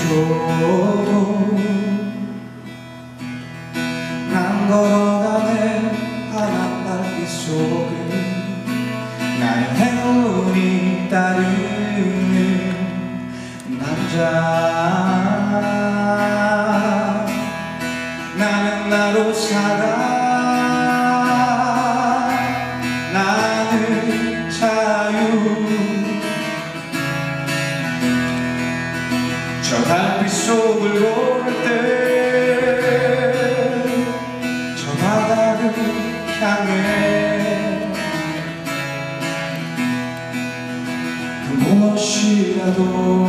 난 걸어가네 파란 달빛 속을 나의 행운이 따르는 남자. 나는 나로 살아. 나는 자유. 저 달빛 속을 볼 때 저 바다를 향해 그 무엇이라도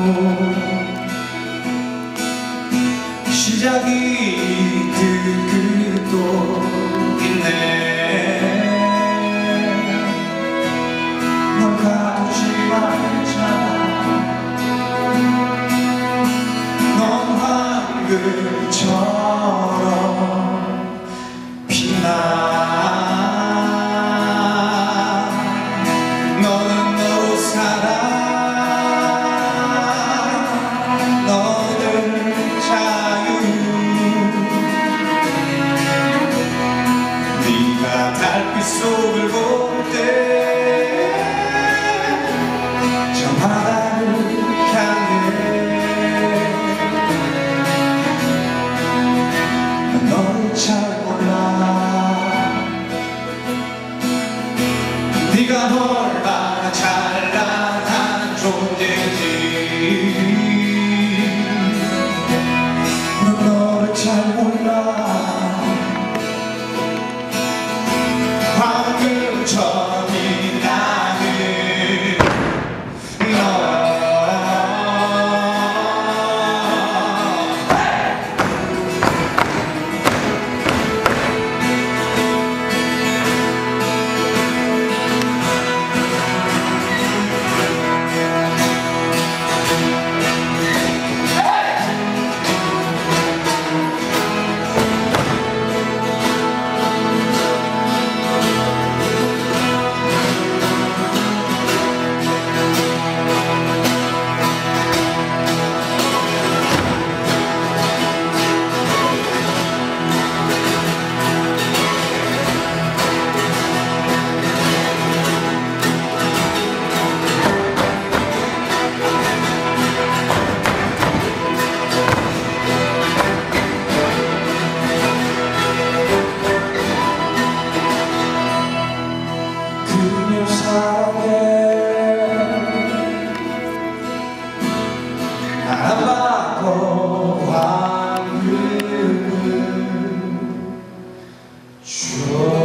시작이 될 끝도 있네. 널 가두지 말잖아. 황금처럼 피나. 너는 너로 살아. 너는 자유. 네가 달빛 속을 볼 때 저 바다를 향해 잘 몰라. 네가 얼마나 찬란한 존재인지 넌 너를 잘 몰라. 황금처럼 빛나는 너. 나라받고 황금을 줘.